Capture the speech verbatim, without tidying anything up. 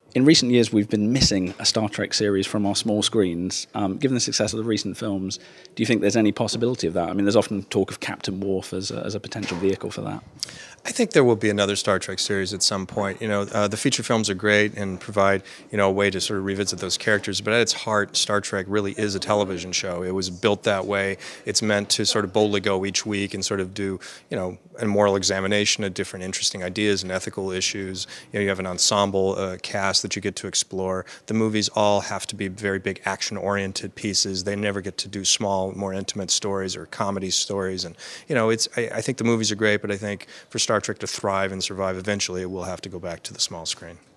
in recent years, we've been missing a Star Trek series from our small screens. Um, given the success of the recent films, do you think there's any possibility of that? I mean, there's often talk of Captain Worf as a, as a potential vehicle for that. I think there will be another Star Trek series at some point. You know, uh, the feature films are great and provide, you know, a way to sort of revisit those characters. But at its heart, Star Trek really is a television show. It was built that way. It's meant to sort of boldly go each week and sort of do, you know, a moral examination of different interesting ideas and ethical issues. You know, you have an ensemble uh, cast that you get to explore. The movies all have to be very big action-oriented pieces. They never get to do small, more intimate stories or comedy stories. And, you know, it's I, I think the movies are great, but I think for Star Trek to thrive and survive eventually, it will have to go back to the small screen.